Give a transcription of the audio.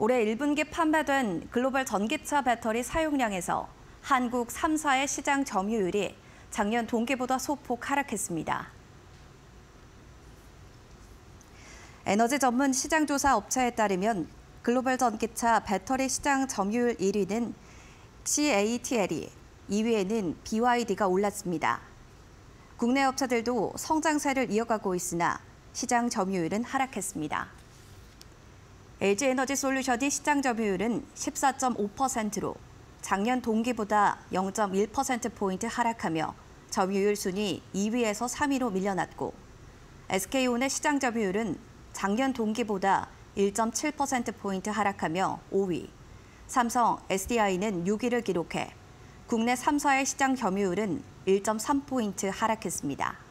올해 1분기 판매된 글로벌 전기차 배터리 사용량에서 한국 3사의 시장 점유율이 작년 동기보다 소폭 하락했습니다. 에너지 전문 시장조사 업체에 따르면 글로벌 전기차 배터리 시장 점유율 1위는 CATL이, 2위에는 BYD가 올랐습니다. 국내 업체들도 성장세를 이어가고 있으나 시장 점유율은 하락했습니다. LG에너지솔루션이 시장 점유율은 14.5%로 작년 동기보다 0.1%포인트 하락하며 점유율 순위 2위에서 3위로 밀려났고, SK온의 시장 점유율은 작년 동기보다 1.7%포인트 하락하며 5위, 삼성, SDI는 6위를 기록해 국내 3사의 시장 점유율은 1.3포인트 하락했습니다.